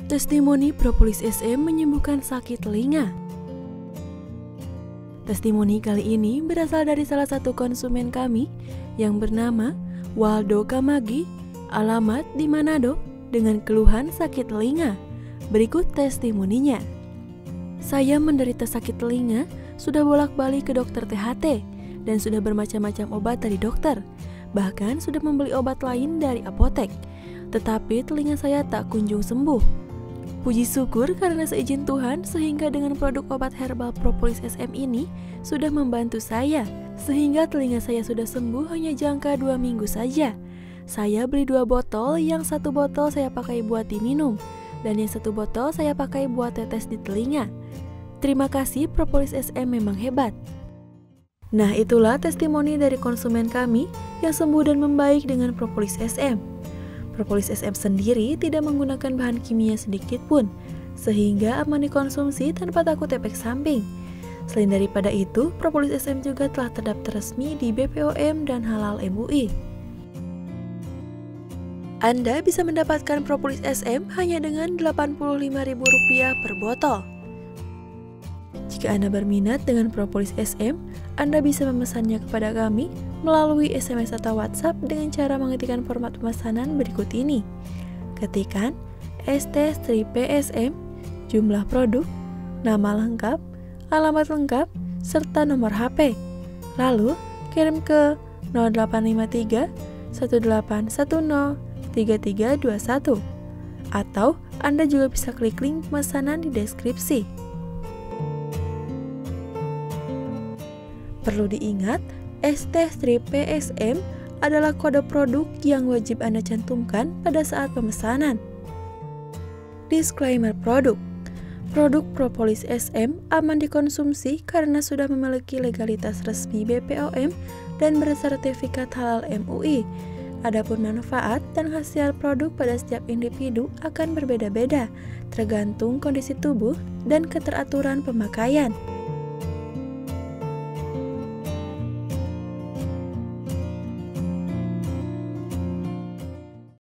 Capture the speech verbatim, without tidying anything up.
Testimoni propolis S M menyembuhkan sakit telinga. Testimoni kali ini berasal dari salah satu konsumen kami yang bernama Waldo Kamagi, alamat di Manado, dengan keluhan sakit telinga. Berikut testimoninya. Saya menderita sakit telinga, sudah bolak-balik ke dokter T H T, dan sudah bermacam-macam obat dari dokter. Bahkan sudah membeli obat lain dari apotek. Tetapi telinga saya tak kunjung sembuh. Puji syukur karena seizin Tuhan sehingga dengan produk obat herbal propolis S M ini sudah membantu saya, sehingga telinga saya sudah sembuh hanya jangka dua minggu saja. Saya beli dua botol, yang satu botol saya pakai buat diminum, dan yang satu botol saya pakai buat tetes di telinga. Terima kasih, propolis S M memang hebat. Nah, itulah testimoni dari konsumen kami yang sembuh dan membaik dengan propolis S M. Propolis S M sendiri tidak menggunakan bahan kimia sedikit pun, sehingga aman dikonsumsi tanpa takut efek samping. Selain daripada itu, propolis S M juga telah terdaftar resmi di B P O M dan Halal M U I. Anda bisa mendapatkan propolis S M hanya dengan delapan puluh lima ribu rupiah per botol. Jika Anda berminat dengan propolis S M, Anda bisa memesannya kepada kami melalui S M S atau WhatsApp dengan cara mengetikkan format pemesanan berikut ini. Ketikkan S T strip P S M, jumlah produk, nama lengkap, alamat lengkap, serta nomor H P. Lalu, kirim ke nol delapan lima tiga satu delapan satu nol tiga tiga dua satu. Atau Anda juga bisa klik link pemesanan di deskripsi. Perlu diingat, S T strip P S M adalah kode produk yang wajib Anda cantumkan pada saat pemesanan. Disclaimer produk. Produk propolis S M aman dikonsumsi karena sudah memiliki legalitas resmi B P O M dan bersertifikat Halal M U I. Adapun manfaat dan khasiat produk pada setiap individu akan berbeda-beda, tergantung kondisi tubuh dan keteraturan pemakaian.